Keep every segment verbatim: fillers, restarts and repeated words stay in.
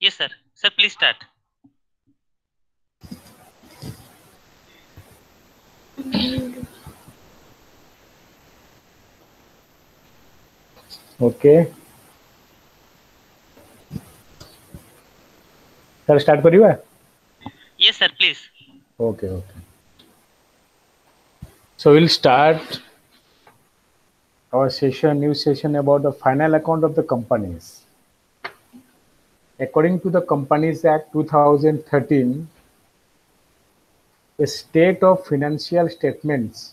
Yes, sir. Sir, please start. Okay. Sir, start kariba? Yes, sir, please. Okay, okay. So we'll start our session, new session about the final account of the companies. According to the Companies Act two thousand thirteen, a state of financial statements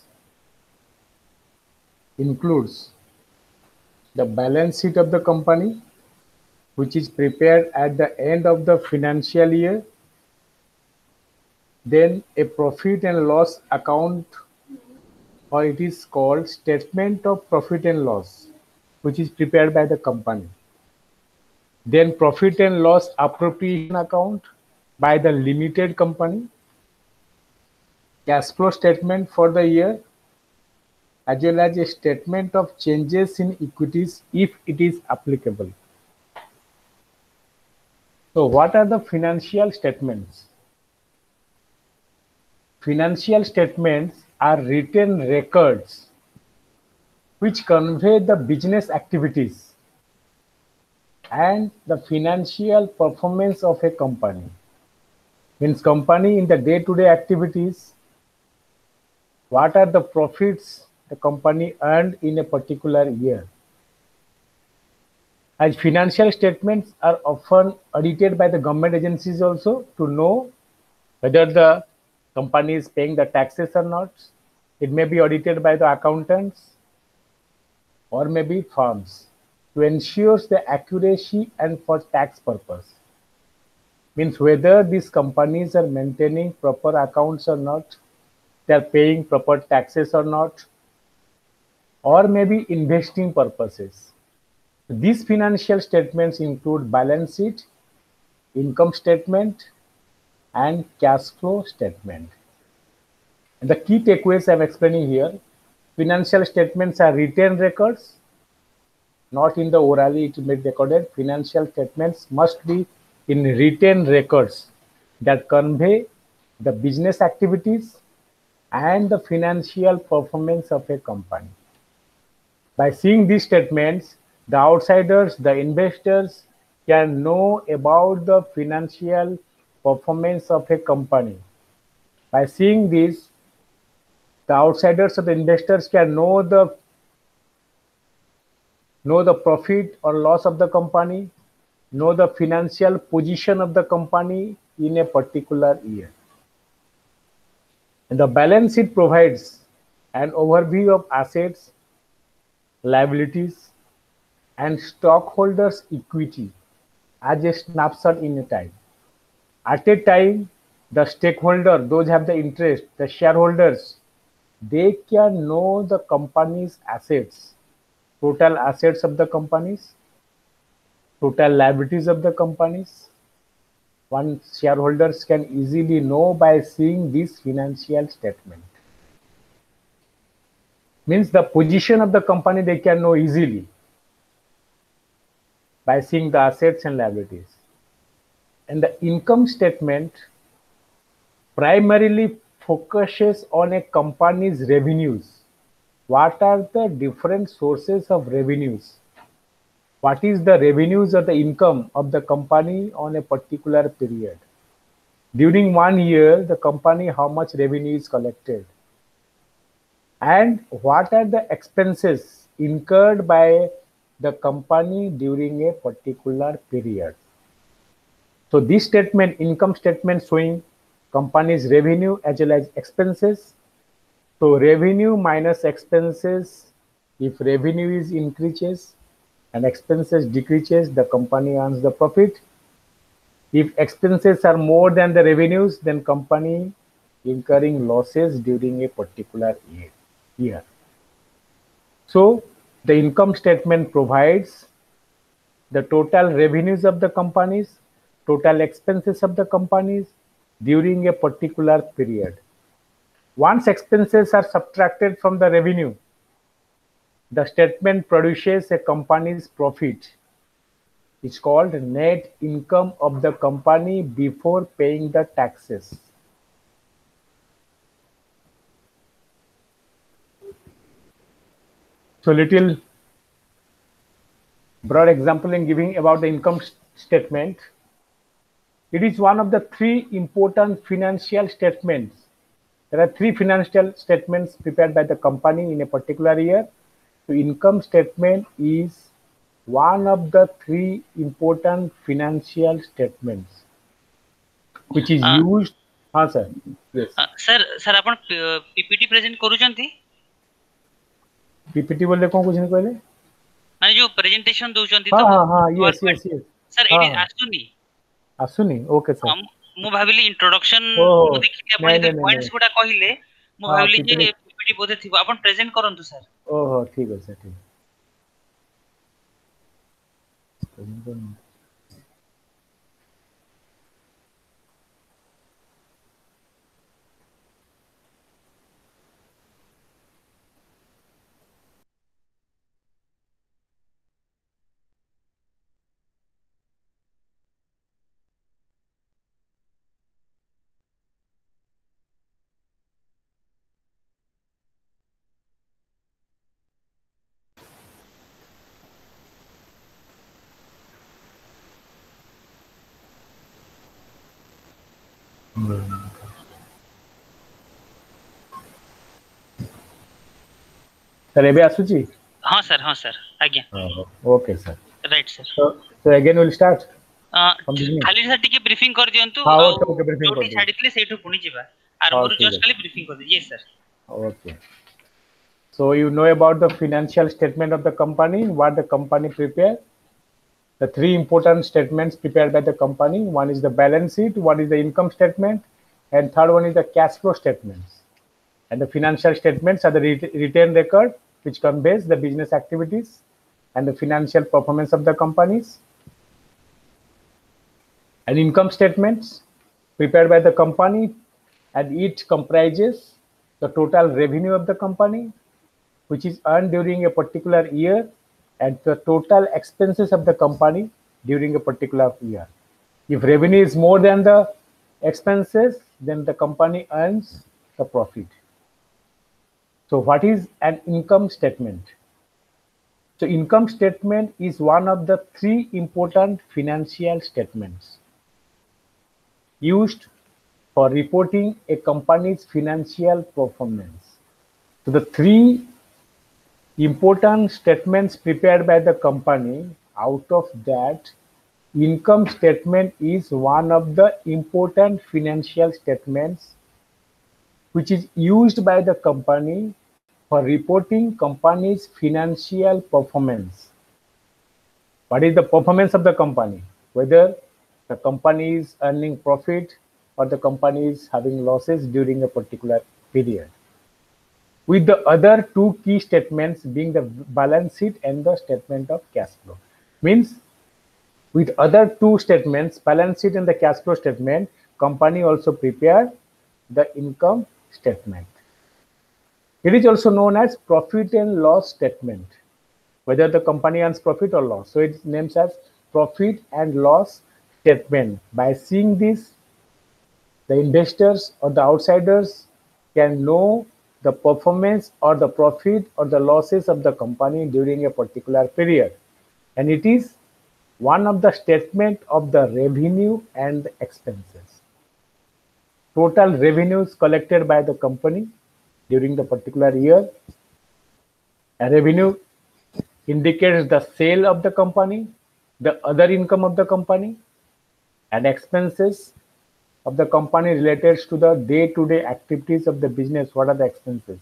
includes the balance sheet of the company, which is prepared at the end of the financial year, then a profit and loss account, or it is called statement of profit and loss, which is prepared by the company. Then profit and loss appropriation account by the limited company, cash flow statement for the year, as well as a statement of changes in equities if it is applicable. So what are the financial statements? Financial statements are written records which convey the business activities and the financial performance of a company. Means company in the day-to-day activities, what are the profits the company earned in a particular year. As financial statements are often audited by the government agencies also to know whether the company is paying the taxes or not. It may be audited by the accountants or maybe firms to ensure the accuracy and for tax purpose. Means whether these companies are maintaining proper accounts or not, they are paying proper taxes or not, or maybe investing purposes. These financial statements include balance sheet, income statement, and cash flow statement. And the key takeaways I'm explaining here, financial statements are written records, not in the orally it may be recorded. Financial statements must be in written records that convey the business activities and the financial performance of a company. By seeing these statements, the outsiders, the investors can know about the financial performance of a company. By seeing this, the outsiders or the investors can know the know the profit or loss of the company, know the financial position of the company in a particular year. And the balance sheet provides an overview of assets, liabilities, and stockholders' equity as a snapshot in a time. At a time, the stakeholder, those have the interest, the shareholders, they can know the company's assets, total assets of the companies, total liabilities of the companies. One shareholders can easily know by seeing this financial statement. Means the position of the company they can know easily by seeing the assets and liabilities. And the income statement primarily focuses on a company's revenues. What are the different sources of revenues? What is the revenues or the income of the company on a particular period? During one year, the company, how much revenue is collected? And what are the expenses incurred by the company during a particular period? So this statement, income statement showing company's revenue as well as expenses. So revenue minus expenses, if revenue is increases and expenses decreases, the company earns the profit. If expenses are more than the revenues, then company incurring losses during a particular year. year. So the income statement provides the total revenues of the companies, total expenses of the companies during a particular period. Once expenses are subtracted from the revenue, the statement produces a company's profit. is called net income of the company before paying the taxes. So little broad example in giving about the income statement. It is one of the three important financial statements. There are three financial statements prepared by the company in a particular year. The income statement is one of the three important financial statements which is Uh, used. हाँ sir. Yes. uh, sir, sir, आपण PPT present करूचंती PPT बोलले कौन कुछ नहीं कहले माने जो प्रेजेंटेशन दोचंती हाँ तो हाँ हाँ yes PowerPoint yes yes sir हाँ एटी हाँ आसुनी आसुनी ओके सर हम मु भाबिली इंट्रोडक्शन ओहो मु देखि आपण नहीं जे नहीं नहीं नहीं पॉइंट्स गुडा कहिले मु हाँ भाबिली पीपीटी जे पीपीटी बोधे थिबो आपण प्रेजेंट करंतु सर ओहो ठीक है सर ठीक सर एबे आसुची हां सर हां सर आज्ञा okay sir right sir so so again we'll start from beginning खाली सर टिके ब्रीफिंग कर दियंतु हाँ आ ओके ओके ब्रीफिंग कर जोटी छाडितले सेठु पुनी जिबा हाँ आरंभରୁ ठीक जस्ट है खाली ब्रीफिंग कर दे yes sir okay so you know about the financial statement of the company what the company prepare the three important statements prepared by the company one is the balance sheet one is the income statement and third one is the cash flow statements and the financial statements are the written record which conveys the business activities and the financial performance of the companies and income statements prepared by the company and it comprises the total revenue of the company which is earned during a particular year and the total expenses of the company during a particular year. If revenue is more than the expenses, then the company earns the profit. So what is an income statement? So income statement is one of the three important financial statements used for reporting a company's financial performance. So the three important statements prepared by the company, out of that, income statement is one of the important financial statements which is used by the company for reporting company's financial performance. What is the performance of the company? Whether the company is earning profit or the company is having losses during a particular period. With the other two key statements being the balance sheet and the statement of cash flow. Means with other two statements, balance sheet and the cash flow statement, company also prepare the income statement. It is also known as profit and loss statement, whether the company earns profit or loss. So it names as profit and loss statement. By seeing this, the investors or the outsiders can know the performance or the profit or the losses of the company during a particular period. And it is one of the statement of the revenue and the expenses. Total revenues collected by the company during the particular year. A revenue indicates the sale of the company, the other income of the company, and expenses of the company related to the day-to-day activities of the business. What are the expenses?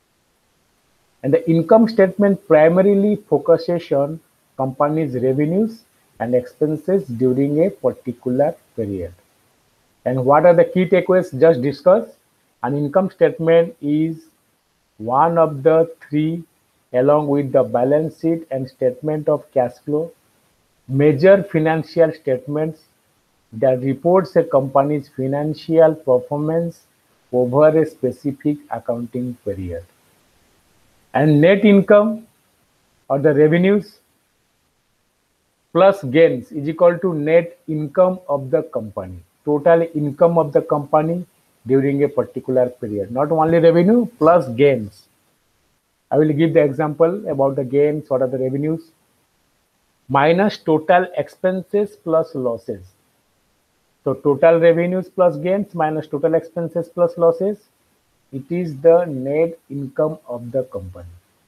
And the income statement primarily focuses on company's revenues and expenses during a particular period. And what are the key takeaways just discussed? An income statement is one of the three, along with the balance sheet and statement of cash flow, major financial statements that reports a company's financial performance over a specific accounting period. And net income or the revenues plus gains is equal to net income of the company, total income of the company during a particular period. Not only revenue, plus gains. I will give the example about the gains. What are the revenues? Minus total expenses plus losses. So total revenues plus gains minus total expenses plus losses. It is the net income of the company.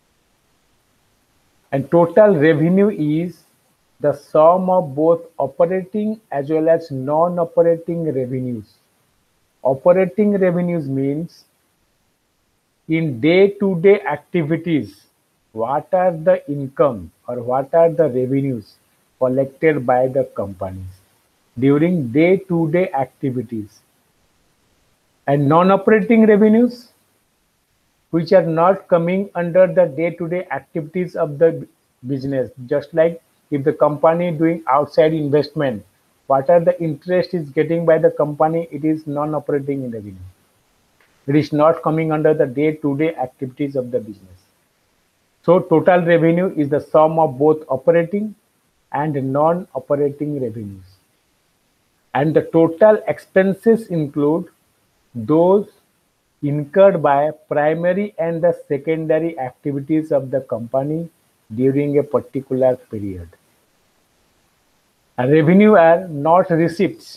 And total revenue is the sum of both operating as well as non-operating revenues. Operating revenues means in day-to-day activities, what are the income or what are the revenues collected by the companies during day-to-day activities. And non-operating revenues, which are not coming under the day-to-day activities of the business, just like if the company doing outside investment, what are the interest is getting by the company, it is non-operating revenue. It is not coming under the day-to-day activities of the business. So total revenue is the sum of both operating and non-operating revenues. And the total expenses include those incurred by primary and the secondary activities of the company during a particular period. And revenue are not receipts.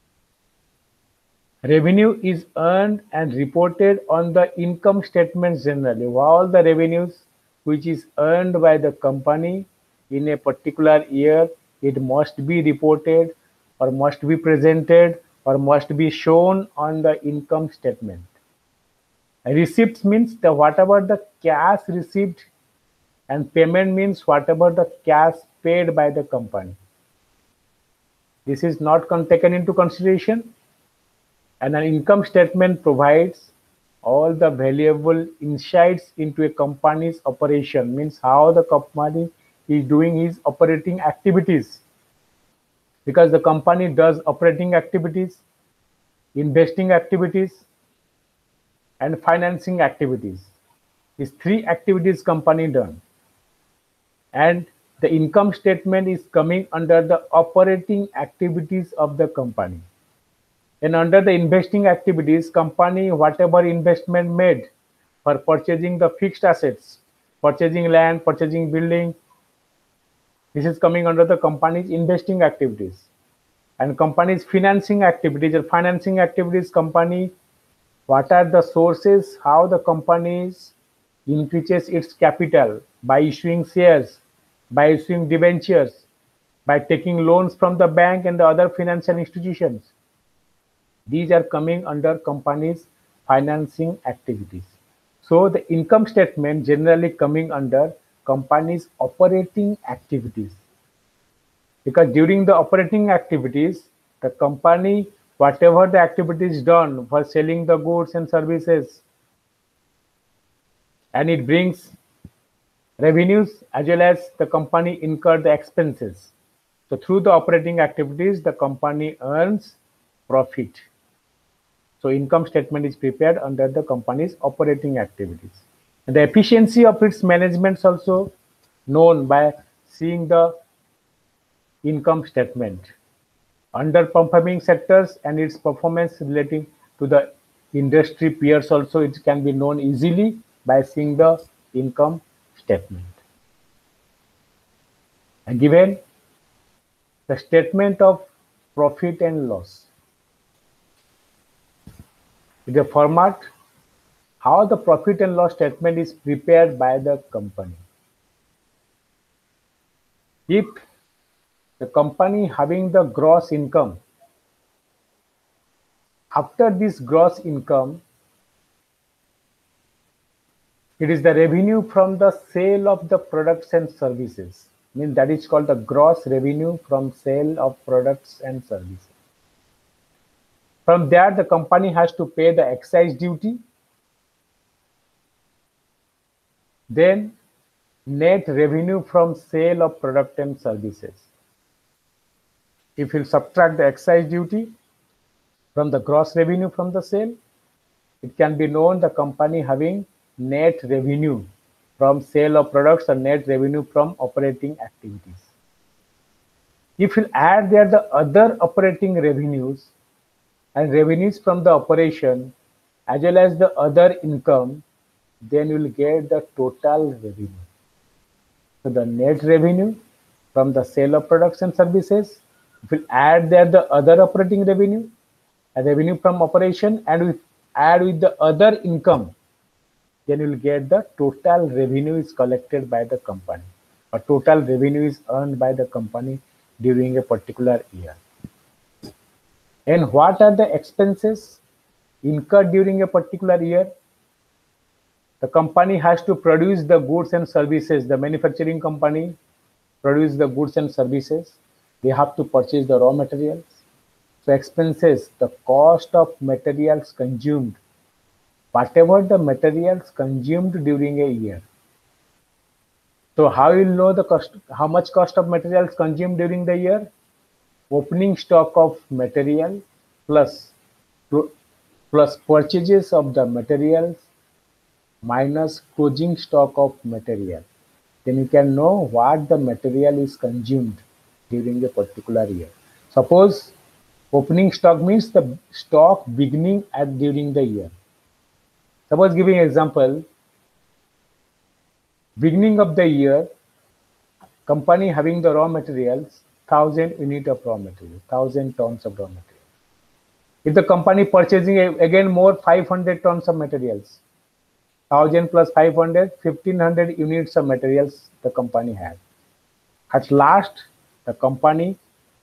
Revenue is earned and reported on the income statements generally. All the revenues which is earned by the company in a particular year, it must be reported or must be presented or must be shown on the income statement. Receipts means the whatever the cash received, and payment means whatever the cash paid by the company. This is not taken into consideration. And an income statement provides all the valuable insights into a company's operation, means how the company is doing its operating activities. Because the company does operating activities, investing activities, and financing activities. These three activities company done. And the income statement is coming under the operating activities of the company. And under the investing activities, company, whatever investment made for purchasing the fixed assets, purchasing land, purchasing building, this is coming under the company's investing activities. And company's financing activities or financing activities, company, what are the sources, how the company increases its capital by issuing shares, by issuing debentures, by taking loans from the bank and the other financial institutions. These are coming under company's financing activities. So the income statement generally coming under company's operating activities. Because during the operating activities, the company, whatever the activities done for selling the goods and services, and it brings revenues as well as the company incur the expenses. So through the operating activities, the company earns profit. So income statement is prepared under the company's operating activities. And the efficiency of its management is also known by seeing the income statement. Underperforming sectors and its performance relating to the industry peers also, it can be known easily by seeing the income statement. And given the statement of profit and loss, the format, how the profit and loss statement is prepared by the company. If the company having the gross income, after this gross income, it is the revenue from the sale of the products and services. I mean, that is called the gross revenue from sale of products and services. From there, the company has to pay the excise duty. Then net revenue from sale of product and services. If you subtract the excise duty from the gross revenue from the sale, it can be known the company having net revenue from sale of products or net revenue from operating activities. If you add there the other operating revenues and revenues from the operation as well as the other income, then you will get the total revenue. So the net revenue from the sale of products and services, if we add there the other operating revenue, a revenue from operation, and we add with the other income, then you will get the total revenue is collected by the company, or total revenue is earned by the company during a particular year. And what are the expenses incurred during a particular year? The company has to produce the goods and services. The manufacturing company produce the goods and services. They have to purchase the raw materials. So expenses, the cost of materials consumed, whatever the materials consumed during a year. So how you know the cost, how much cost of materials consumed during the year? Opening stock of material plus plus purchases of the materials minus closing stock of material. Then you can know what the material is consumed during a particular year. Suppose opening stock means the stock beginning at during the year. Suppose giving example, beginning of the year, company having the raw materials, thousand unit of raw material, thousand tons of raw material. If the company purchasing again more five hundred tons of materials, thousand plus five hundred, fifteen hundred units of materials the company had. At last, the company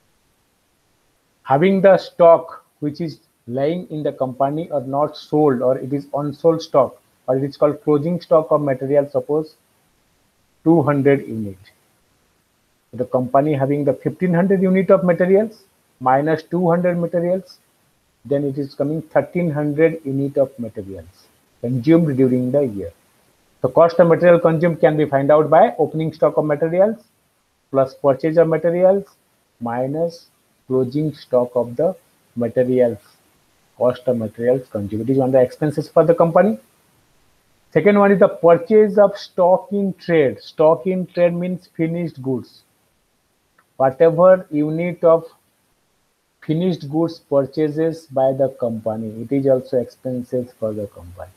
having the stock which is lying in the company or not sold, or it is unsold stock, or it is called closing stock of material, suppose two hundred unit. The company having the fifteen hundred unit of materials minus two hundred materials, then it is coming thirteen hundred unit of materials consumed during the year. The cost of material consumed can be found out by opening stock of materials plus purchase of materials minus closing stock of the materials, cost of materials consumed. It is one of the expenses for the company. Second one is the purchase of stock in trade. Stock in trade means finished goods. Whatever unit of finished goods purchases by the company, it is also expenses for the company.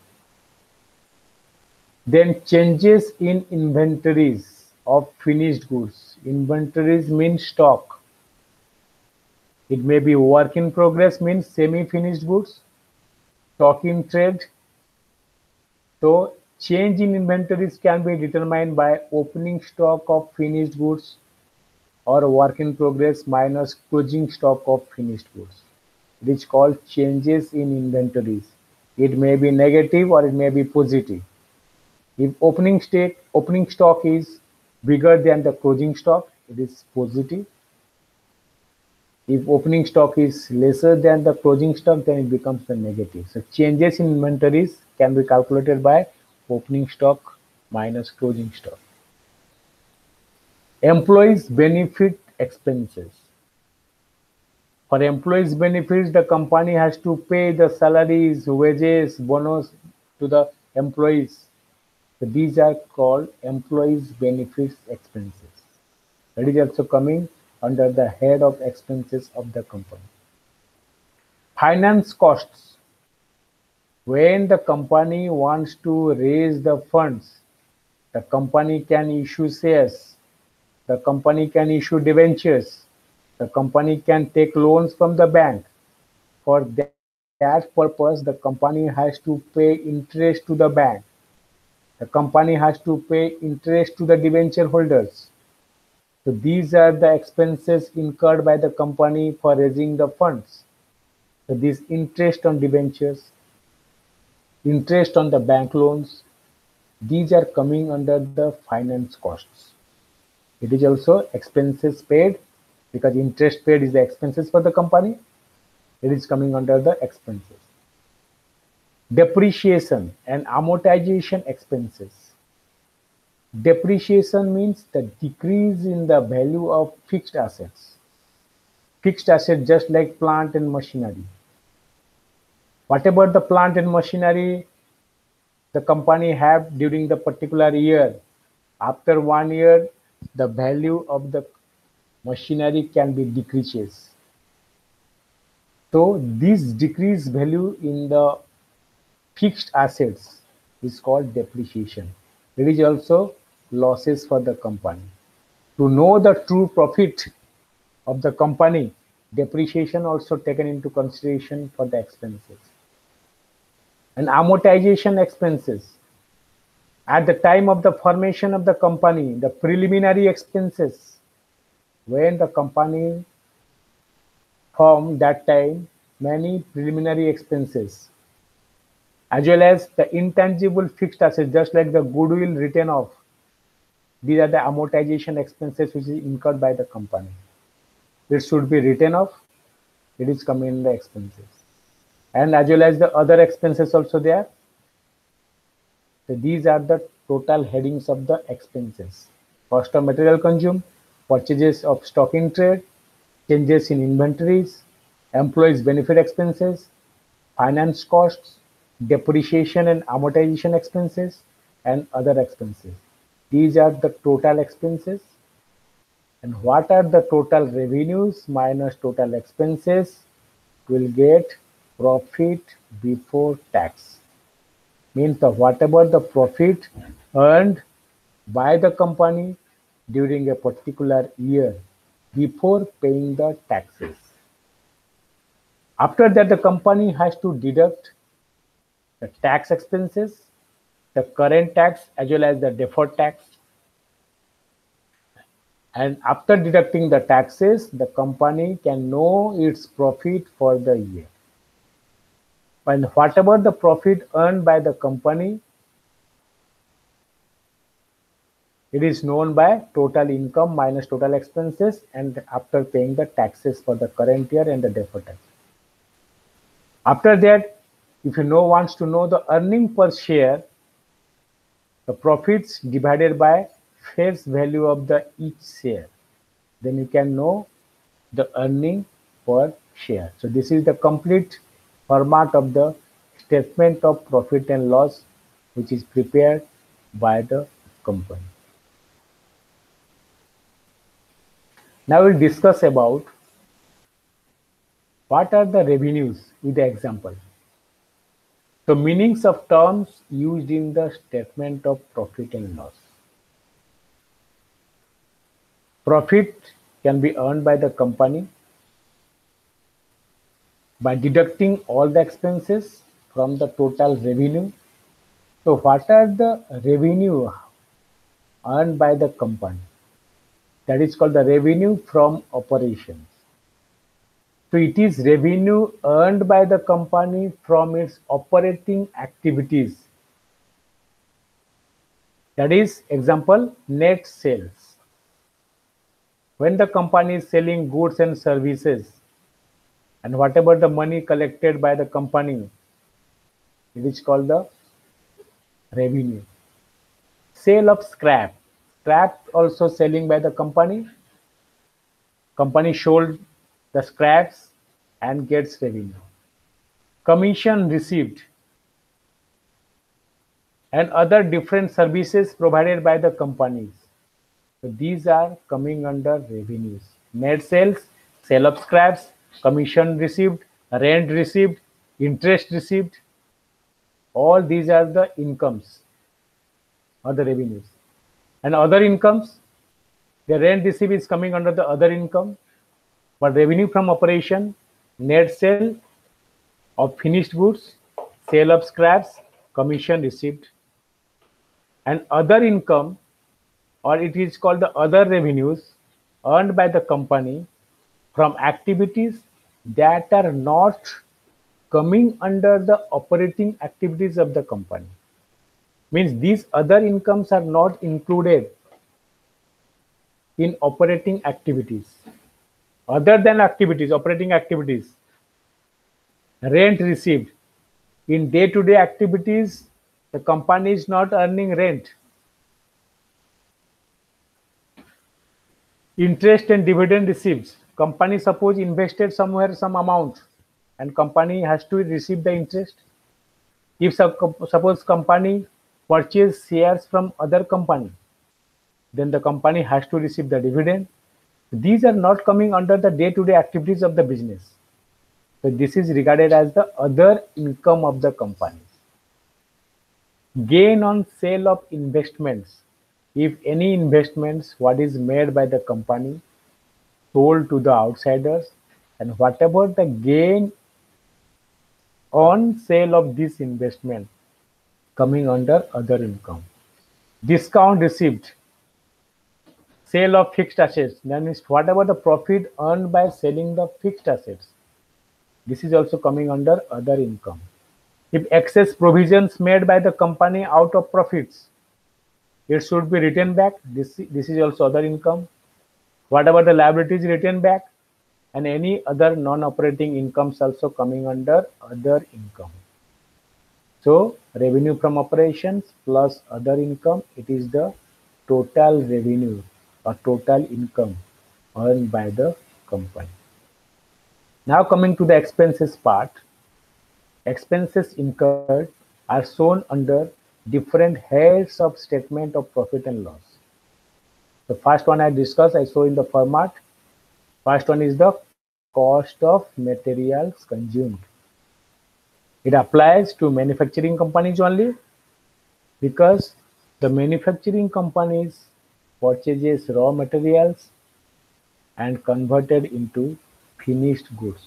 Then changes in inventories of finished goods. Inventories means stock. It may be work in progress means semi-finished goods, stock in trade. So change in inventories can be determined by opening stock of finished goods or work in progress minus closing stock of finished goods. It is called changes in inventories. It may be negative or it may be positive. If opening state opening stock is bigger than the closing stock, it is positive. If opening stock is lesser than the closing stock, then it becomes the negative. So changes in inventories can be calculated by opening stock minus closing stock. Employees benefit expenses. For employees benefits, the company has to pay the salaries, wages, bonus to the employees. So these are called employees benefits expenses. That is also coming under the head of expenses of the company. Finance costs. When the company wants to raise the funds, the company can issue shares, the company can issue debentures, the company can take loans from the bank. For that, that purpose, the company has to pay interest to the bank. The company has to pay interest to the debenture holders. So these are the expenses incurred by the company for raising the funds. So this interest on debentures, interest on the bank loans, these are coming under the finance costs. It is also expenses paid, because interest paid is the expenses for the company. It is coming under the expenses. Depreciation and amortization expenses. Depreciation means the decrease in the value of fixed assets. Fixed assets just like plant and machinery. Whatever the plant and machinery the company have during the particular year, after one year, the value of the machinery can be decreases. So this decreased value in the fixed assets is called depreciation. It is also losses for the company. To know the true profit of the company, depreciation also taken into consideration for the expenses. And amortization expenses. At the time of the formation of the company, the preliminary expenses, when the company formed that time, many preliminary expenses, as well as the intangible fixed assets, just like the goodwill written off. These are the amortization expenses which is incurred by the company. It should be written off. It is coming in the expenses. And as well as the other expenses also there. So these are the total headings of the expenses. Cost of material consumed, purchases of stock in trade, changes in inventories, employees benefit expenses, finance costs, depreciation and amortization expenses, and other expenses. These are the total expenses. And what are the total revenues minus total expenses? Will get profit before tax. Means the whatever the profit earned by the company during a particular year before paying the taxes. After that, the company has to deduct the tax expenses, the current tax as well as the deferred tax. And after deducting the taxes, the company can know its profit for the year. And whatever the profit earned by the company, it is known by total income minus total expenses and after paying the taxes for the current year and the deferred tax. After that, if you know wants to know the earning per share, the profits divided by face value of the each share, then you can know the earning per share. So this is the complete format of the statement of profit and loss which is prepared by the company. Now we'll discuss about what are the revenues with the example. So meanings of terms used in the statement of profit and loss. Profit can be earned by the company by deducting all the expenses from the total revenue. So what are the revenue earned by the company? That is called the revenue from operations. So it is revenue earned by the company from its operating activities. That is, example, net sales. When the company is selling goods and services, and whatever the money collected by the company, it is called the revenue. Sale of scrap. Scrap also selling by the company. Company sold the scraps and gets revenue. Commission received and other different services provided by the companies. So these are coming under revenues. Net sales, sale of scraps, commission received, rent received, interest received. All these are the incomes or the revenues. And other incomes, the rent received is coming under the other income, but revenue from operation, net sale of finished goods, sale of scraps, commission received. And other income, or it is called the other revenues earned by the company from activities that are not coming under the operating activities of the company. Means these other incomes are not included in operating activities. Other than activities, operating activities, rent received. In day-to-day activities, the company is not earning rent. Interest and dividend received. Company suppose invested somewhere some amount and company has to receive the interest. If suppose company purchase shares from other company, then the company has to receive the dividend. These are not coming under the day-to-day activities of the business. So this is regarded as the other income of the company. Gain on sale of investments. If any investments what is made by the company sold to the outsiders, and whatever the gain on sale of this investment coming under other income. Discount received. Sale of fixed assets. That means whatever the profit earned by selling the fixed assets. This is also coming under other income. If excess provisions made by the company out of profits, it should be written back. This, this is also other income. Whatever the liabilities written back, and any other non-operating incomes also coming under other income. So revenue from operations plus other income, it is the total revenue or total income earned by the company. Now coming to the expenses part. Expenses incurred are shown under different heads of statement of profit and loss. The first one I discussed, I show in the format. First one is the cost of materials consumed. It applies to manufacturing companies only because the manufacturing companies purchases raw materials and converted into finished goods.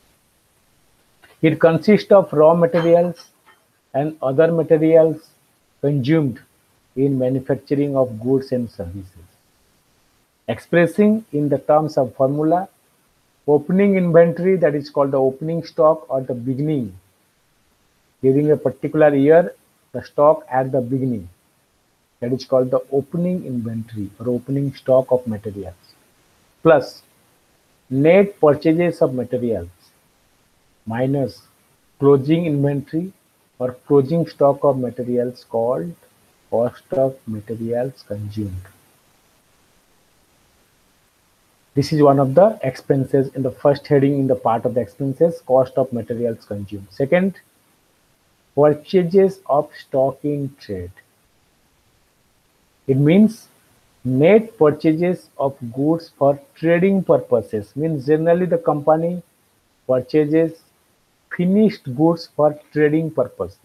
It consists of raw materials and other materials consumed in manufacturing of goods and services. Expressing in the terms of formula, opening inventory, that is called the opening stock or the beginning. During a particular year, the stock at the beginning, that is called the opening inventory or opening stock of materials, plus net purchases of materials minus closing inventory or closing stock of materials called cost of materials consumed. This is one of the expenses in the first heading in the part of the expenses, cost of materials consumed. Second, purchases of stock in trade. It means net purchases of goods for trading purposes. Means generally the company purchases finished goods for trading purposes.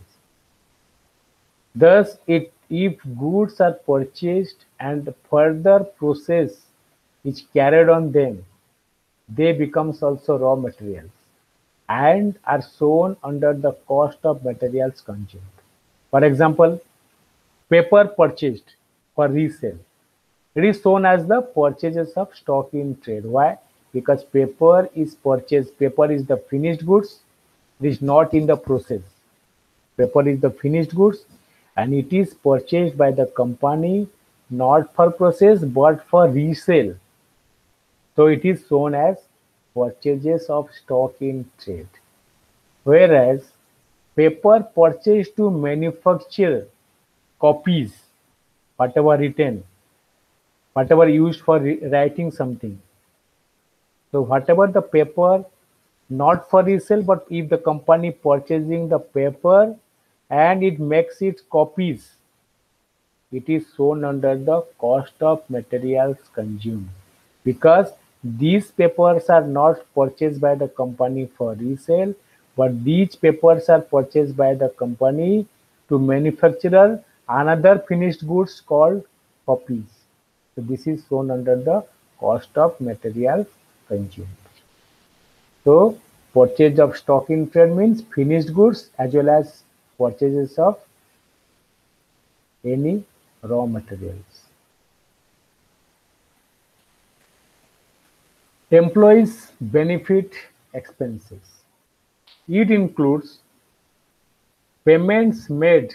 Thus, it, if goods are purchased and further process is carried on them, they becomes also raw materials and are shown under the cost of materials consumed. For example, paper purchased for resale. It is shown as the purchases of stock in trade. Why? Because paper is purchased, paper is the finished goods, it is not in the process. Paper is the finished goods and it is purchased by the company not for process but for resale. So it is shown as purchases of stock in trade. Whereas paper purchased to manufacture copies, whatever written, whatever used for writing something. So whatever the paper not for resale, but if the company purchasing the paper and it makes its copies, it is shown under the cost of materials consumed, because these papers are not purchased by the company for resale, but these papers are purchased by the company to manufacture another finished goods called copies. So this is shown under the cost of materials consumed. So purchase of stock in trade means finished goods as well as purchases of any raw materials. Employees' benefit expenses. It includes payments made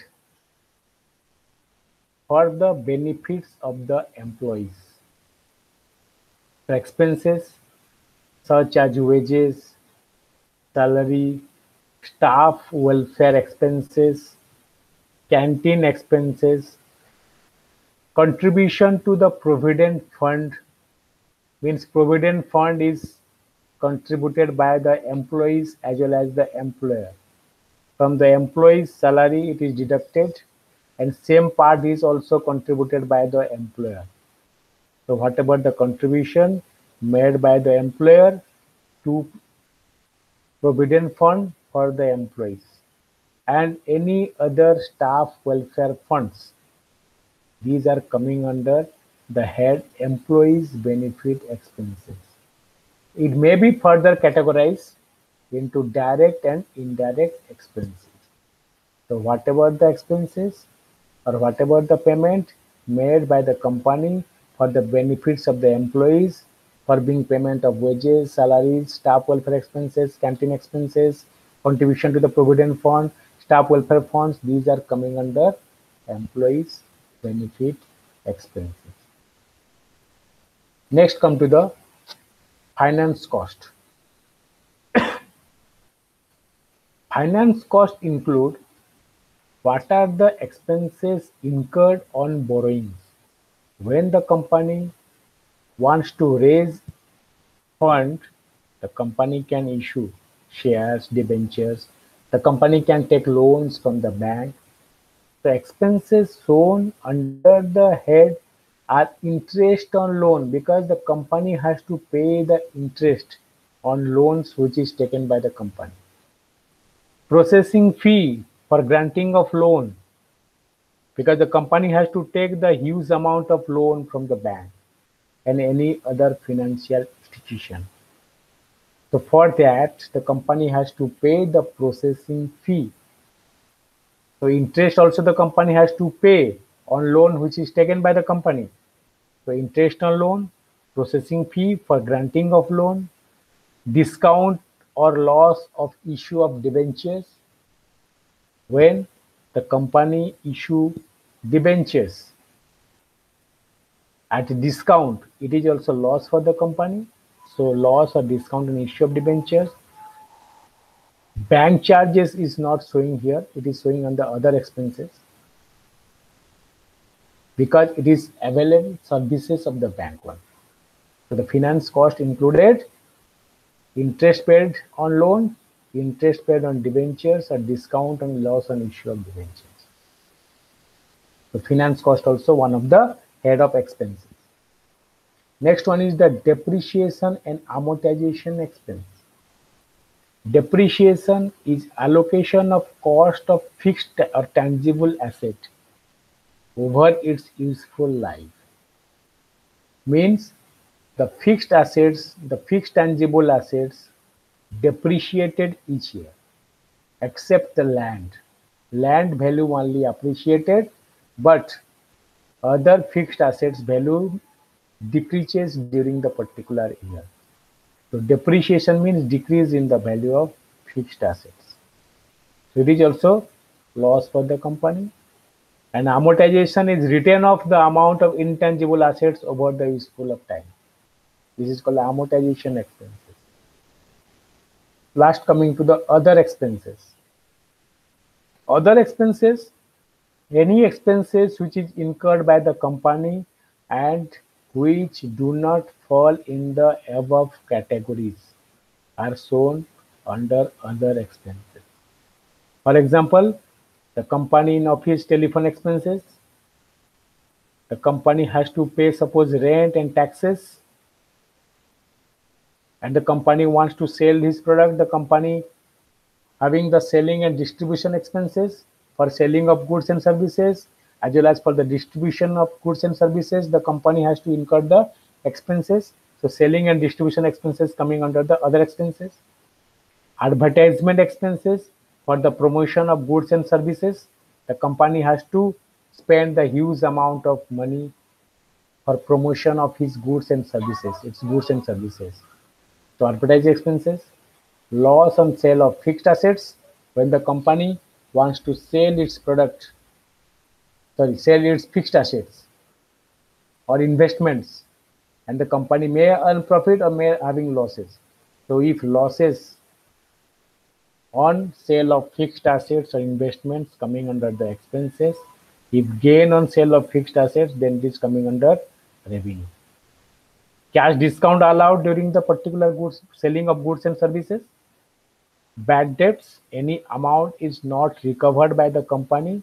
for the benefits of the employees. The expenses such as wages, salary, staff welfare expenses, canteen expenses, contribution to the provident fund, means provident fund is contributed by the employees as well as the employer. From the employee's salary it is deducted and same part is also contributed by the employer. So whatever the contribution made by the employer to provident fund for the employees and any other staff welfare funds. These are coming under the head employees benefit expenses. It may be further categorized into direct and indirect expenses. So whatever the expenses or whatever the payment made by the company for the benefits of the employees, for being payment of wages, salaries, staff welfare expenses, canteen expenses, contribution to the provident fund, staff welfare funds, these are coming under employees benefit expenses. Next come to the finance cost. Finance cost include what are the expenses incurred on borrowings when the company wants to raise fund. The company can issue shares, debentures. The company can take loans from the bank. The expenses shown under the head are interest on loan because the company has to pay the interest on loans which is taken by the company. Processing fee for granting of loan because the company has to take the huge amount of loan from the bank and any other financial institution. So for that, the company has to pay the processing fee. So interest also the company has to pay on loan which is taken by the company. So interest on loan, processing fee for granting of loan, discount or loss of issue of debentures. When the company issue debentures at a discount, it is also loss for the company. So loss or discount on issue of debentures. Bank charges is not showing here. It is showing on the other expenses because it is available services of the bank one. So the finance cost included interest paid on loan, interest paid on debentures, or discount on loss on issue of debentures. The finance cost also one of the head of expenses. Next one is the depreciation and amortization expense. Depreciation is allocation of cost of fixed or tangible asset over its useful life. Means the fixed assets, the fixed tangible assets depreciated each year, except the land. Land value only appreciated, but other fixed assets value decreases during the particular year. So depreciation means decrease in the value of fixed assets. So it is also loss for the company. And amortization is return of the amount of intangible assets over the useful of time. This is called amortization expenses. Last, coming to the other expenses. Other expenses, any expenses which is incurred by the company and which do not fall in the above categories are shown under other expenses. For example, the company in office telephone expenses, the company has to pay suppose rent and taxes, and the company wants to sell his product, the company having the selling and distribution expenses for selling of goods and services, as well as for the distribution of goods and services, the company has to incur the expenses. So selling and distribution expenses coming under the other expenses. Advertisement expenses for the promotion of goods and services, the company has to spend the huge amount of money for promotion of his goods and services, its goods and services. So advertising expenses. Loss on sale of fixed assets when the company wants to sell its product, sorry, sell its fixed assets or investments, and the company may earn profit or may having losses. So if losses on sale of fixed assets or investments coming under the expenses, if gain on sale of fixed assets, then it is coming under revenue. Cash discount allowed during the particular goods selling of goods and services. Bad debts, any amount is not recovered by the company,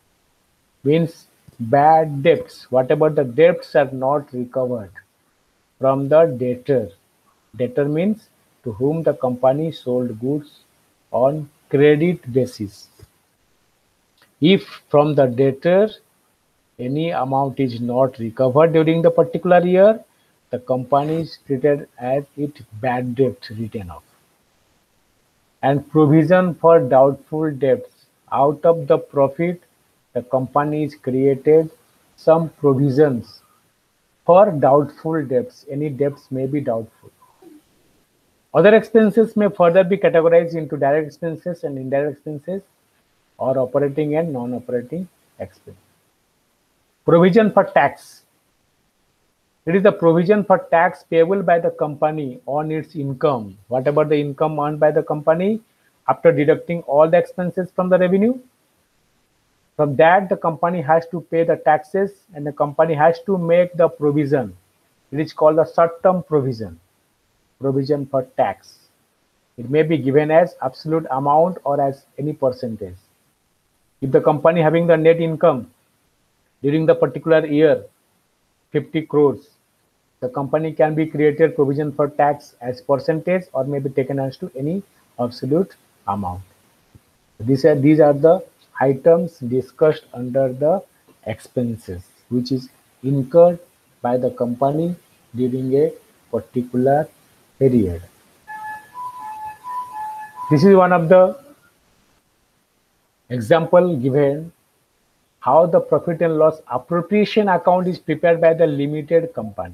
means bad debts, whatever the debts are not recovered. from the debtor. Debtor means to whom the company sold goods on credit basis. If from the debtor any amount is not recovered during the particular year, the company is treated as it bad debt written off. And provision for doubtful debts. Out of the profit, the company is created some provisions for doubtful debts. Any debts may be doubtful. Other expenses may further be categorized into direct expenses and indirect expenses, or operating and non-operating expense. Provision for tax. It is the provision for tax payable by the company on its income, whatever the income earned by the company after deducting all the expenses from the revenue. From that, the company has to pay the taxes and the company has to make the provision. It is called a short-term provision, provision for tax. It may be given as absolute amount or as any percentage. If the company having the net income during the particular year, fifty crores, the company can be created provision for tax as percentage or may be taken as to any absolute amount. These are, these are the items discussed under the expenses, which is incurred by the company during a particular period. This is one of the example given how the profit and loss appropriation account is prepared by the limited company.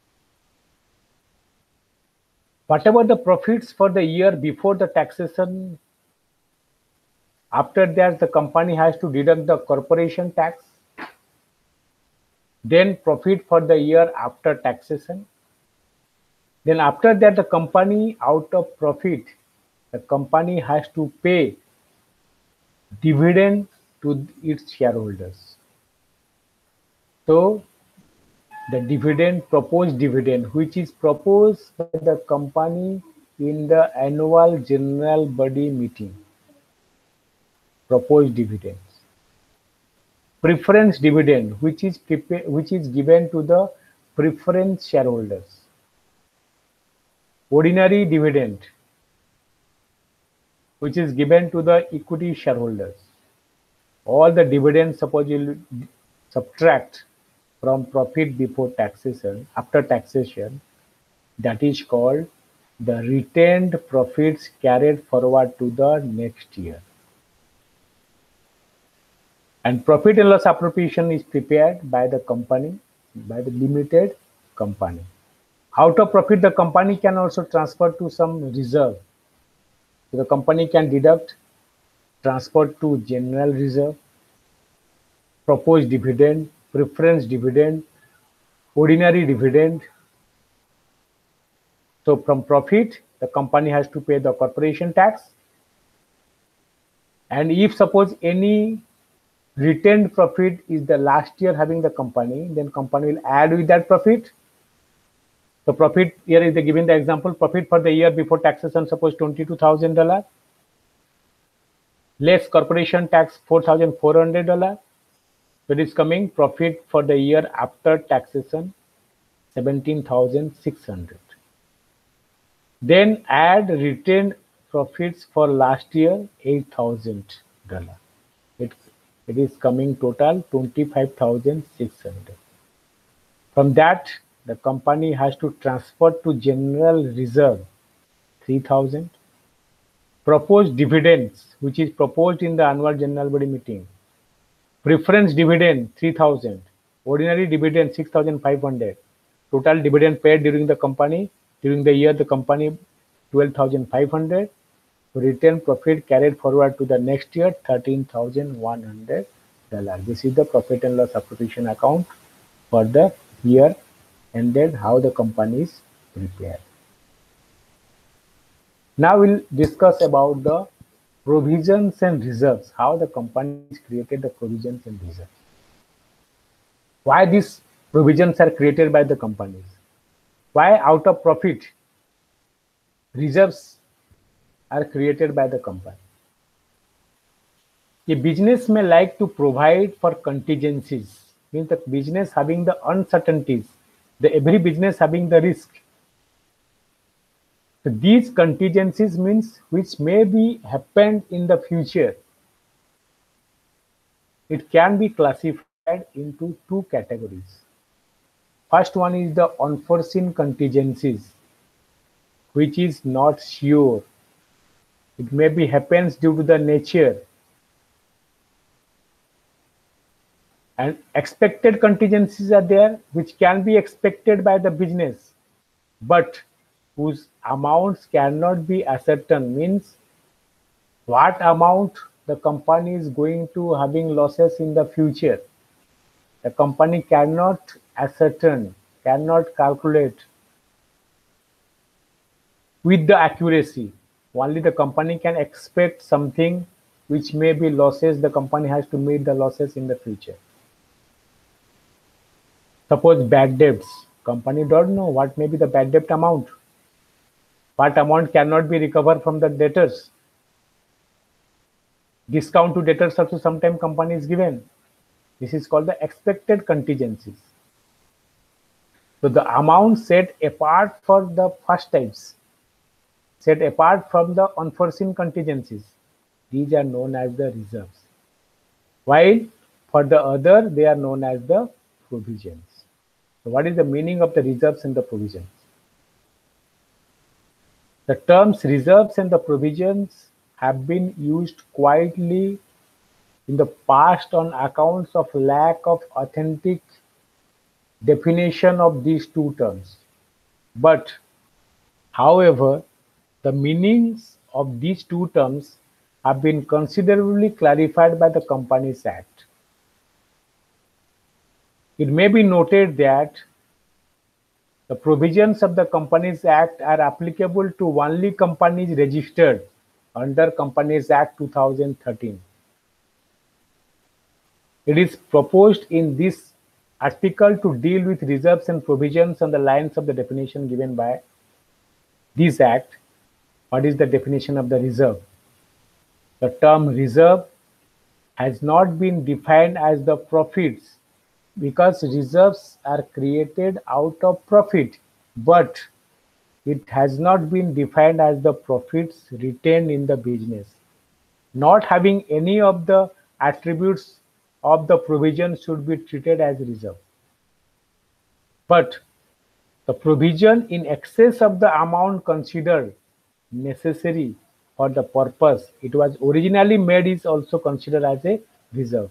Whatever the profits for the year before the taxation, after that the company has to deduct the corporation tax, then profit for the year after taxation. Then after that the company, out of profit, the company has to pay dividend to its shareholders. So the dividend, proposed dividend, which is proposed by the company in the annual general body meeting, proposed dividends. Preference dividend, which is prepared, which is given to the preference shareholders. Ordinary dividend, which is given to the equity shareholders. All the dividends, suppose you subtract from profit before taxation, after taxation, that is called the retained profits carried forward to the next year. And profit and loss appropriation is prepared by the company, by the limited company. Out of profit, the company can also transfer to some reserve. So the company can deduct, transfer to general reserve, proposed dividend, preference dividend, ordinary dividend. So from profit, the company has to pay the corporation tax. And if suppose any retained profit is the last year having the company, then company will add with that profit. So profit, here is the given the example, profit for the year before taxation, suppose twenty-two thousand dollars, less corporation tax four thousand four hundred dollars. So it is coming profit for the year after taxation seventeen thousand six hundred. Then add retained profits for last year eight thousand dollars. It, it is coming total twenty-five thousand six hundred. From that, the company has to transfer to general reserve three thousand. Proposed dividends, which is proposed in the annual general body meeting. Preference dividend three thousand. Ordinary dividend six thousand five hundred. Total dividend paid during the company, during the year the company twelve thousand five hundred. Retained profit carried forward to the next year thirteen thousand one hundred dollars. This is the profit and loss appropriation account for the year ended, how the company is prepared. Now we'll discuss about the provisions and reserves, how the company has created the provisions and reserves. Why these provisions are created by the companies? Why out of profit reserves are created by the company? A business may like to provide for contingencies, means the business having the uncertainties The every business having the risk. So these contingencies means which may be happened in the future. It can be classified into two categories. First one is the unforeseen contingencies, which is not sure. It may be happens due to the nature. And expected contingencies are there, which can be expected by the business, but whose amounts cannot be ascertained, means what amount the company is going to having losses in the future. The company cannot ascertain, cannot calculate with the accuracy. Only the company can expect something which may be losses. The company has to meet the losses in the future. Suppose bad debts. Company don't know what may be the bad debt amount. What amount cannot be recovered from the debtors. Discount to debtors also sometimes company is given. This is called the expected contingencies. So the amount set apart for the first types, set apart from the unforeseen contingencies, these are known as the reserves. While for the other, they are known as the provisions. So what is the meaning of the reserves and the provisions? The terms reserves and the provisions have been used quietly in the past on accounts of lack of authentic definition of these two terms. But, however, the meanings of these two terms have been considerably clarified by the Companies Act. It may be noted that the provisions of the Companies Act are applicable to only companies registered under Companies Act two thousand thirteen. It is proposed in this article to deal with reserves and provisions on the lines of the definition given by this Act. What is the definition of the reserve? The term reserve has not been defined as the profits, because reserves are created out of profit, but it has not been defined as the profits retained in the business. Not having any of the attributes of the provision should be treated as reserve. But the provision in excess of the amount considered necessary for the purpose it was originally made is also considered as a reserve.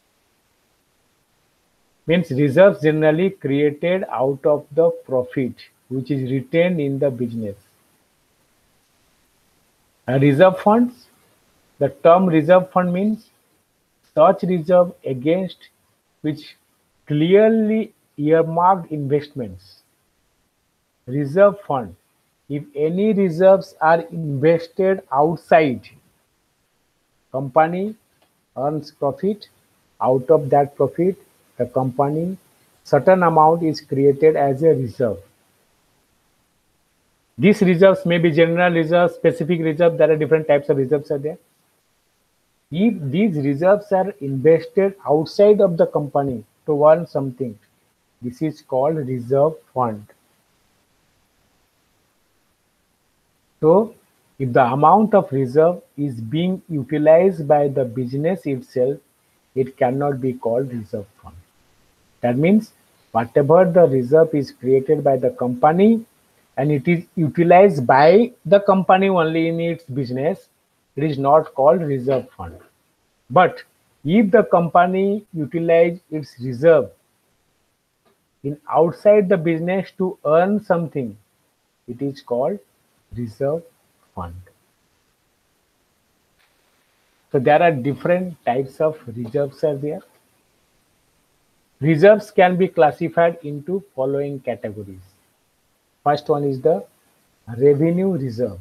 Means reserves generally created out of the profit which is retained in the business. A reserve funds, the term reserve fund means such reserve against which clearly earmarked investments. Reserve fund, if any reserves are invested outside, company earns profit, out of that profit the company certain amount is created as a reserve. These reserves may be general reserves, specific reserves. There are different types of reserves are there. If these reserves are invested outside of the company to earn something, this is called reserve fund. So, if the amount of reserve is being utilized by the business itself, it cannot be called reserve fund. That means whatever the reserve is created by the company and it is utilized by the company only in its business, it is not called reserve fund. But if the company utilize its reserve in outside the business to earn something, it is called reserve fund. So there are different types of reserves are there. Reserves can be classified into following categories. First one is the revenue reserve.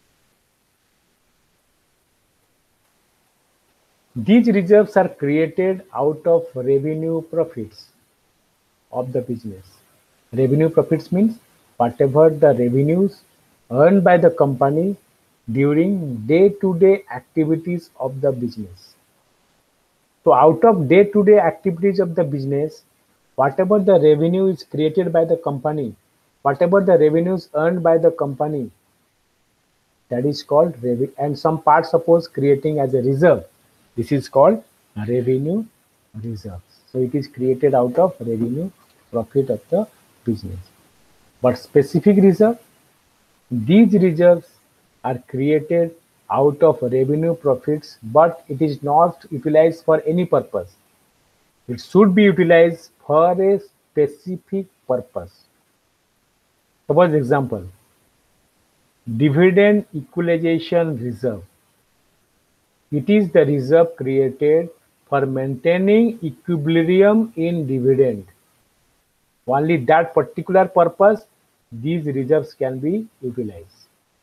These reserves are created out of revenue profits of the business. Revenue profits means whatever the revenues earned by the company during day-to-day activities of the business. So out of day-to-day activities of the business, Whatever the revenue is created by the company, whatever the revenues earned by the company, that is called revenue. And some part suppose creating as a reserve, this is called revenue reserves. So it is created out of revenue profit of the business. But specific reserve, these reserves are created out of revenue profits, but it is not utilized for any purpose. It should be utilized for a specific purpose. Suppose example, dividend equalization reserve. It is the reserve created for maintaining equilibrium in dividend. Only that particular purpose, these reserves can be utilized.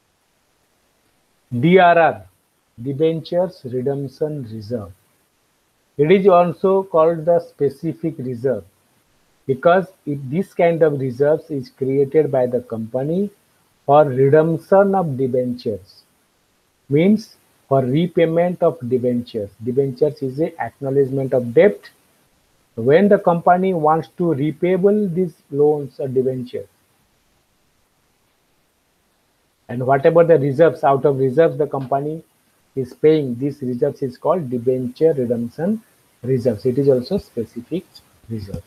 D R R, Debentures Redemption Reserve. It is also called the specific reserve because it, this kind of reserves is created by the company for redemption of debentures, means for repayment of debentures. Debentures is a acknowledgement of debt. When the company wants to repayable these loans or debentures, and whatever the reserves, out of reserves the company is paying, these reserves is called debenture redemption reserves. It is also specific reserve.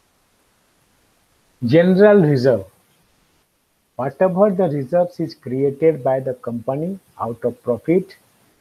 General reserve. Whatever the reserves is created by the company out of profit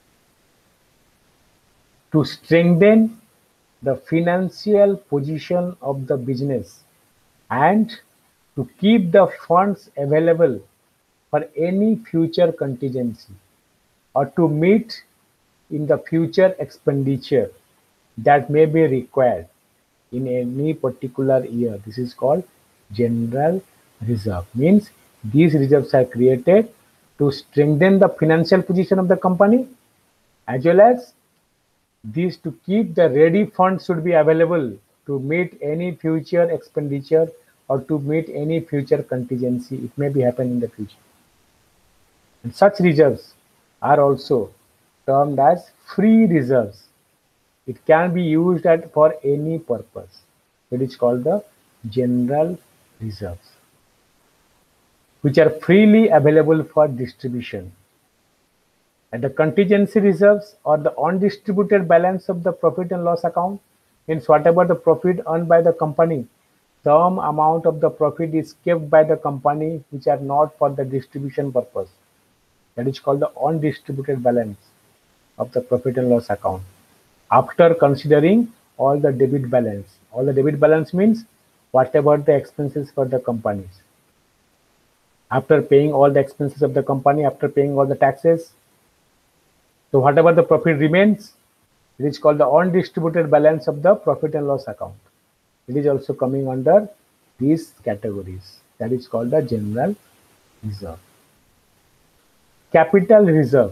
to strengthen the financial position of the business and to keep the funds available for any future contingency or to meet in the future expenditure that may be required in any particular year. This is called general reserve. Means these reserves are created to strengthen the financial position of the company, as well as these to keep the ready funds should be available to meet any future expenditure or to meet any future contingency. It may be happen in the future. And such reserves are also termed as free reserves. It can be used at, for any purpose. It is called the general reserves, which are freely available for distribution. And the contingency reserves or the undistributed balance of the profit and loss account means whatever the profit earned by the company, some amount of the profit is kept by the company which are not for the distribution purpose. That is called the undistributed balance of the profit and loss account. After considering all the debit balance, all the debit balance means whatever the expenses for the companies. After paying all the expenses of the company, after paying all the taxes, so whatever the profit remains, it is called the undistributed balance of the profit and loss account. It is also coming under these categories. That is called the general reserve. Capital reserve.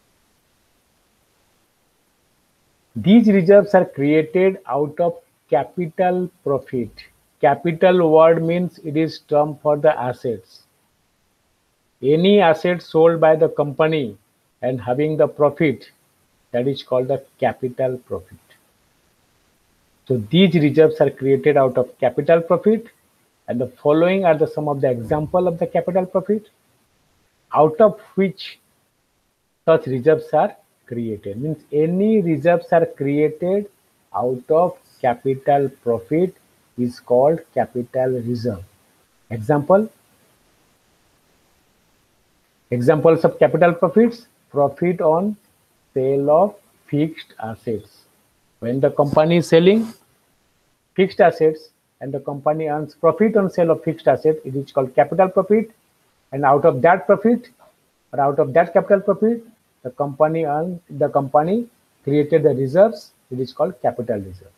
These reserves are created out of capital profit. Capital word means it is term for the assets. Any asset sold by the company and having the profit, that is called the capital profit. So these reserves are created out of capital profit, and the following are the some of the example of the capital profit out of which such reserves are created. Means any reserves are created out of capital profit is called capital reserve. Example, examples of capital profits: profit on sale of fixed assets. When the company is selling fixed assets and the company earns profit on sale of fixed assets, it is called capital profit. And out of that profit or out of that capital profit, the company earned, the company created the reserves. It is called capital reserves.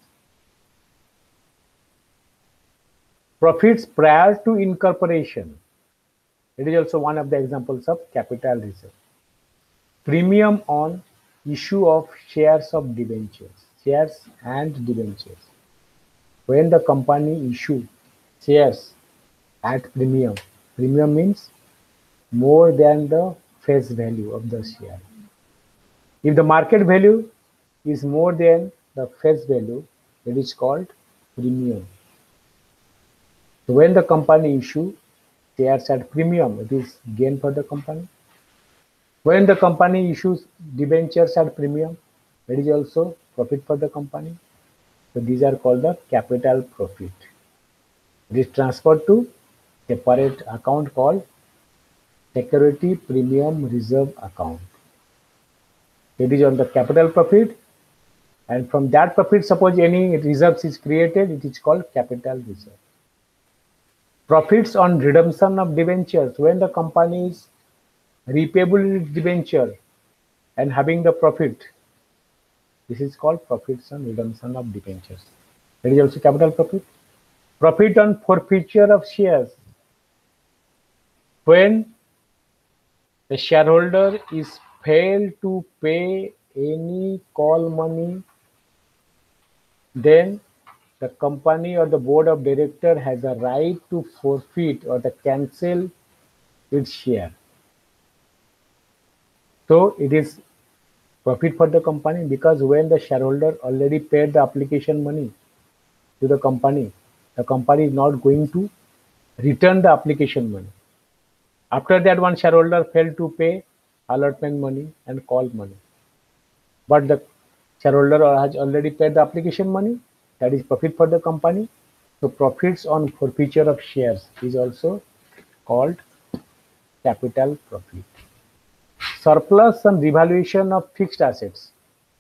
Profits prior to incorporation. It is also one of the examples of capital reserve. Premium on issue of shares of debentures, shares and debentures. When the company issue shares at premium, premium means more than the face value of the share. If the market value is more than the face value, it is called premium. So when the company issue shares at premium, it is gain for the company. When the company issues debentures at premium, it is also profit for the company. So these are called the capital profit. It is transferred to separate account called security premium reserve account. It is on the capital profit, and from that profit, suppose any reserves is created, it is called capital reserve. Profits on redemption of debentures, when the company is repayable debenture and having the profit, this is called profits on redemption of debentures. That is also capital profit. Profit on forfeiture of shares, when the shareholder is failed to pay any call money, then the company or the board of director has a right to forfeit or to cancel its share. So it is profit for the company, because when the shareholder already paid the application money to the company, the company is not going to return the application money. After that, one shareholder failed to pay allotment money and call money, but the shareholder has already paid the application money, that is profit for the company. So profits on forfeiture of shares is also called capital profit. Surplus and revaluation of fixed assets.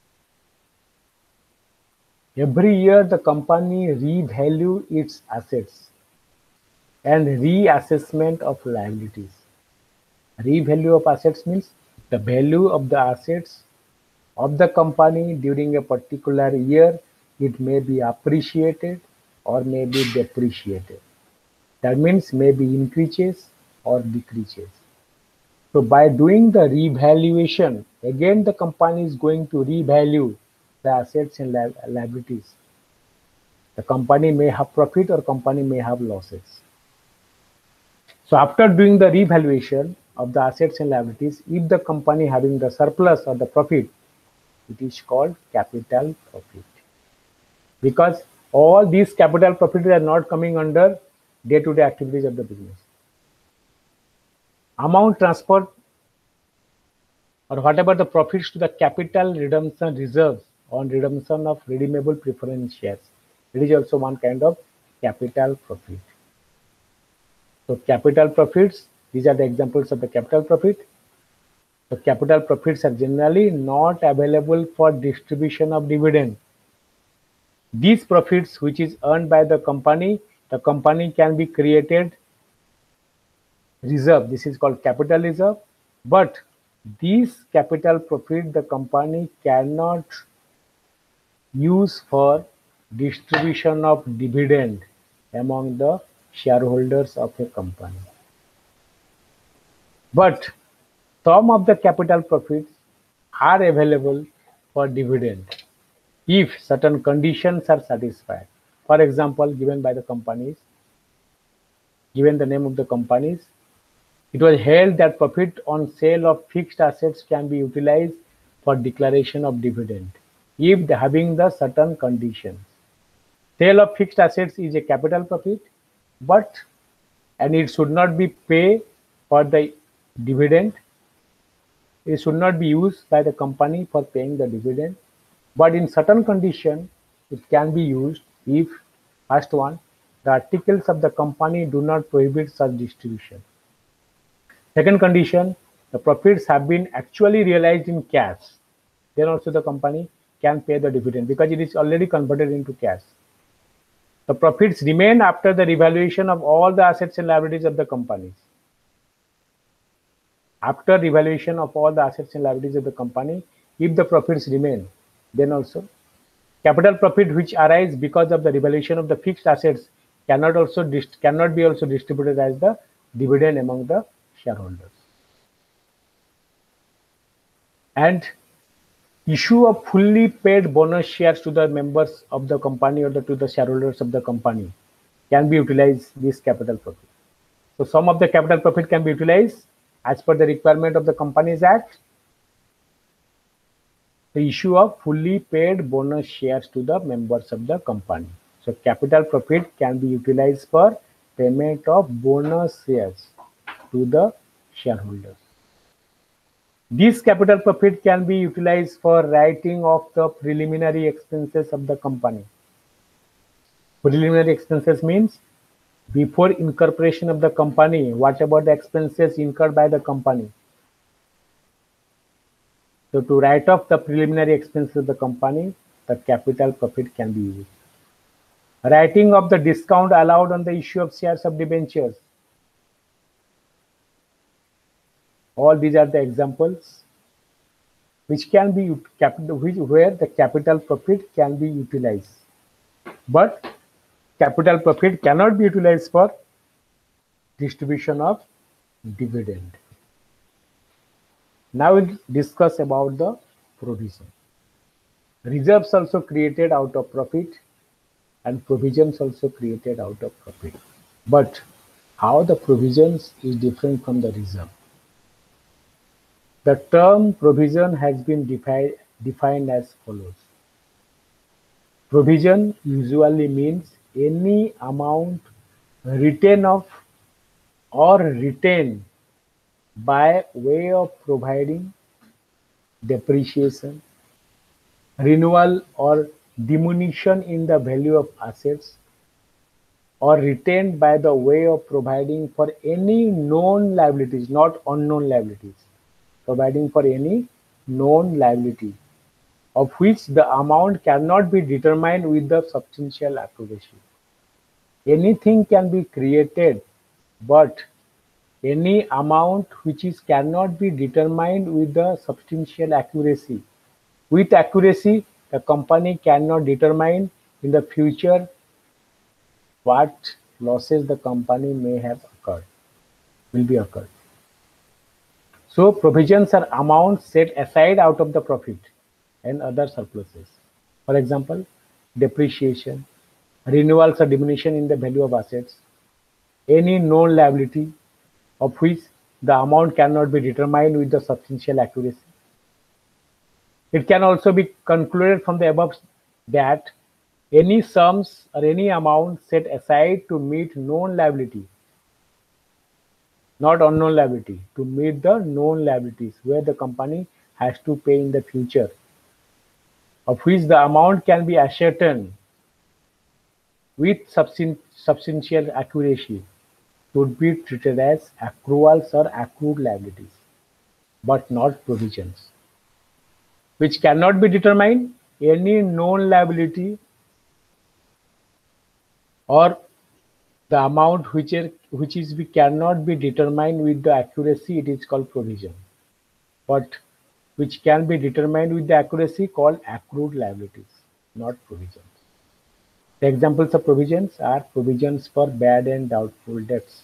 Every year the company revalue its assets and reassessment of liabilities. Revalue of assets means the value of the assets of the company during a particular year. It may be appreciated or may be depreciated. That means maybe increases or decreases. So by doing the revaluation, again the company is going to revalue the assets and li liabilities. The company may have profit or company may have losses. So after doing the revaluation of the assets and liabilities, if the company having the surplus or the profit, it is called capital profit. Because all these capital profits are not coming under day-to-day activities of the business. Amount transferred or whatever the profits to the capital redemption reserves on redemption of redeemable preference shares, it is also one kind of capital profit. So capital profits, these are the examples of the capital profit. The capital profits are generally not available for distribution of dividend. These profits which is earned by the company, the company can be created reserve. This is called capital reserve. But these capital profit the company cannot use for distribution of dividend among the shareholders of a company. But some of the capital profits are available for dividend if certain conditions are satisfied. For example, given by the companies, given the name of the companies, it was held that profit on sale of fixed assets can be utilized for declaration of dividend if the, having the certain conditions. Sale of fixed assets is a capital profit, but and it should not be paid for the dividend. It should not be used by the company for paying the dividend, but in certain condition it can be used if, first one, the articles of the company do not prohibit such distribution. Second condition, the profits have been actually realized in cash. Then also the company can pay the dividend because it is already converted into cash. The profits remain after the revaluation of all the assets and liabilities of the companies. After revaluation of all the assets and liabilities of the company, if the profits remain, then also capital profit which arise because of the revaluation of the fixed assets cannot also cannot be also distributed as the dividend among the shareholders. And issue of fully paid bonus shares to the members of the company or the, to the shareholders of the company can be utilized this capital profit. So some of the capital profit can be utilized as per the requirement of the Companies Act. The issue of fully paid bonus shares to the members of the company. So capital profit can be utilized for payment of bonus shares to the shareholders. This capital profit can be utilized for writing off the preliminary expenses of the company. Preliminary expenses means before incorporation of the company, what about the expenses incurred by the company? So to write off the preliminary expenses of the company, the capital profit can be used. Writing of the discount allowed on the issue of shares of debentures. All these are the examples which can be capital, which, where the capital profit can be utilized. But capital profit cannot be utilized for distribution of dividend. Now we'll discuss about the provision. Reserves also created out of profit and provisions also created out of profit. But how the provisions is different from the reserve? The term provision has been defi defined as follows. Provision usually means any amount written off or retained by way of providing depreciation, renewal or diminution in the value of assets, or retained by the way of providing for any known liabilities, not unknown liabilities, providing for any known liability of which the amount cannot be determined with the substantial accuracy. Anything can be created, but any amount which is cannot be determined with the substantial accuracy. With accuracy, the company cannot determine in the future what losses the company may have occurred, will be occurred. So provisions are amounts set aside out of the profit and other surpluses. For example, depreciation, renewals or diminution in the value of assets, any known liability of which the amount cannot be determined with the substantial accuracy. It can also be concluded from the above that any sums or any amount set aside to meet known liability, not unknown liability, to meet the known liabilities where the company has to pay in the future, of which the amount can be ascertained with substantial accuracy, should be treated as accruals or accrued liabilities, but not provisions. Which cannot be determined, any known liability or the amount which, are, which is we cannot be determined with the accuracy, it is called provision. But which can be determined with the accuracy called accrued liabilities, not provisions. The examples of provisions are provisions for bad and doubtful debts.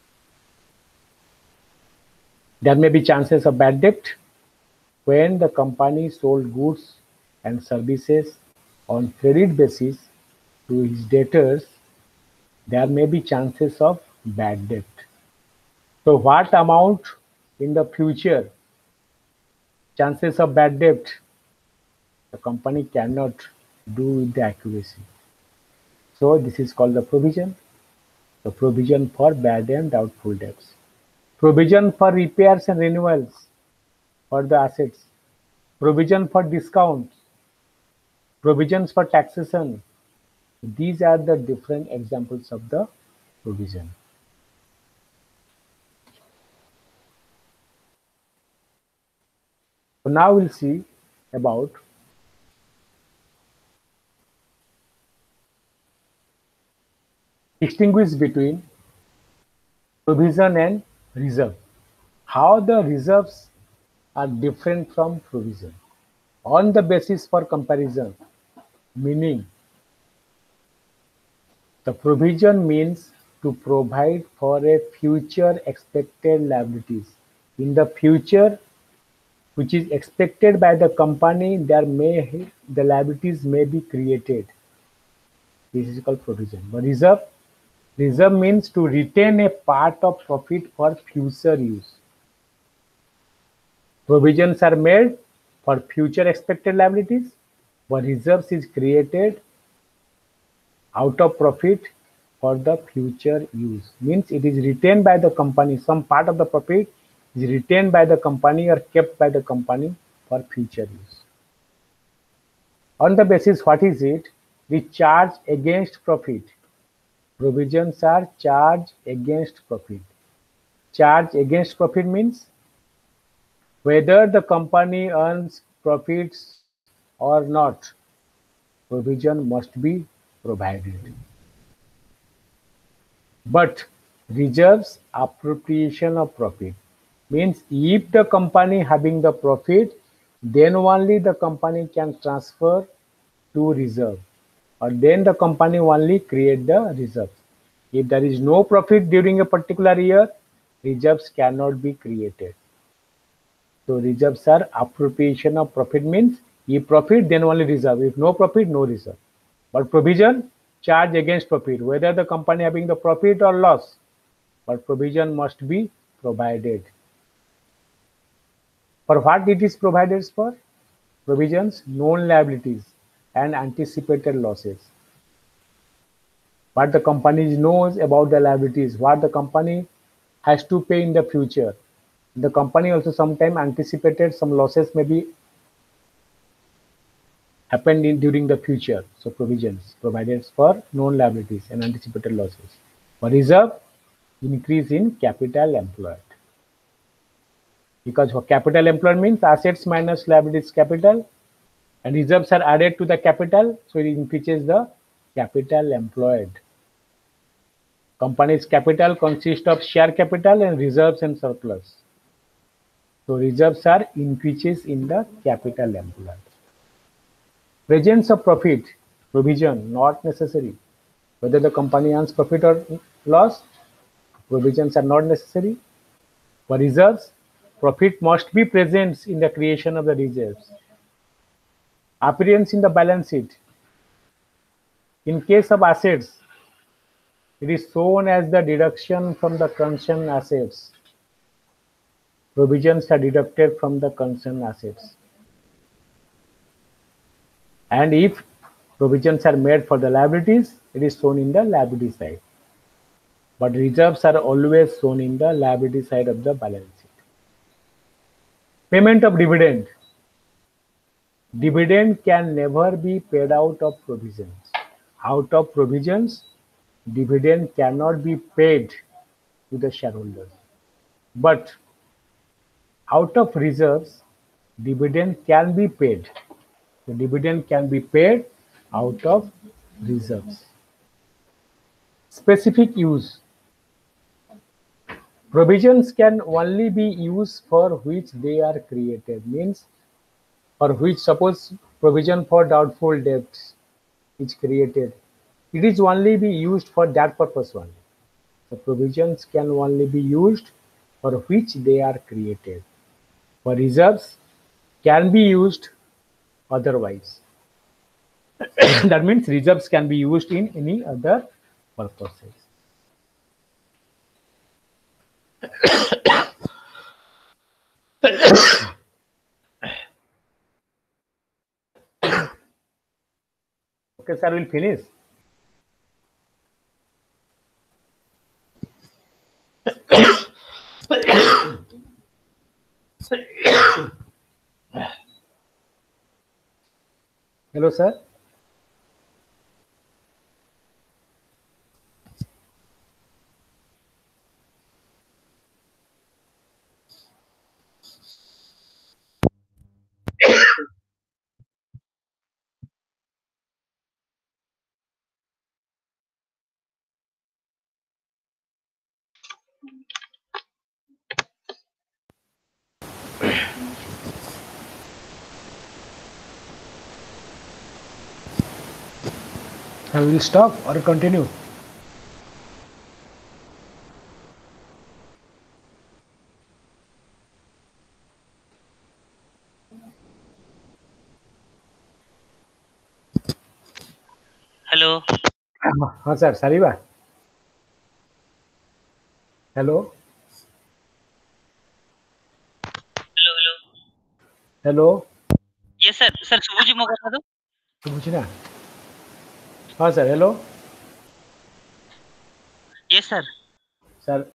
There may be chances of bad debt when the company sold goods and services on credit basis to its debtors. There may be chances of bad debt. So what amount in the future chances of bad debt the company cannot do with the accuracy. So this is called the provision. The provision for bad and doubtful debts. Provision for repairs and renewals for the assets. Provision for discounts. Provisions for taxation. These are the different examples of the provision. So now we'll see about distinguish between provision and reserve. How the reserves are different from provision on the basis for comparison, meaning the provision means to provide for a future expected liabilities. In the future, which is expected by the company, there may the liabilities may be created. This is called provision. But reserve, reserve means to retain a part of profit for future use. Provisions are made for future expected liabilities, but reserves is created out of profit for the future use. Means it is retained by the company. Some part of the profit is retained by the company or kept by the company for future use. On the basis, what is it? The charge against profit. Provisions are charge against profit. Charge against profit means whether the company earns profits or not, provision must be provided. But reserves appropriation of profit means if the company having the profit, then only the company can transfer to reserve, or then the company only create the reserve. If there is no profit during a particular year, reserves cannot be created. So reserves are appropriation of profit means if profit then only reserve, if no profit no reserve. But provision, charge against profit, whether the company having the profit or loss, but provision must be provided. For what it is provided for? Provisions, known liabilities and anticipated losses. What the company knows about the liabilities, what the company has to pay in the future. The company also sometimes anticipated some losses may be happened in during the future. So provisions provided for known liabilities and anticipated losses. For reserve, increase in capital employed. Because for capital employed means assets minus liabilities capital, and reserves are added to the capital, so it increases the capital employed. Company's capital consists of share capital and reserves and surplus. So reserves are increases in the capital employed. Presence of profit, provision, not necessary. Whether the company earns profit or loss, provisions are not necessary. For reserves, profit must be present in the creation of the reserves. Appearance in the balance sheet. In case of assets, it is shown as the deduction from the concerned assets. Provisions are deducted from the concerned assets. And if provisions are made for the liabilities, it is shown in the liability side. But reserves are always shown in the liability side of the balance sheet. Payment of dividend. Dividend can never be paid out of provisions. Out of provisions, dividend cannot be paid to the shareholders. But out of reserves, dividend can be paid. The dividend can be paid out of reserves. Specific use. Provisions can only be used for which they are created. Means for which, suppose provision for doubtful debts is created, it is only be used for that purpose only. The provisions can only be used for which they are created. For reserves can be used otherwise. That means reserves can be used in any other purposes. Okay, sir, we'll finish. Hello, sir. I will stop or continue. Hello. हाँ sir, Sariba. Hello. Hello, hello. Hello. Yes, sir. Sir, ଶୁଭୁଛି ମୋ କଥା ତ? ଶୁଭୁଛି ନା? हाँ sir, hello. Yes, sir. Sir,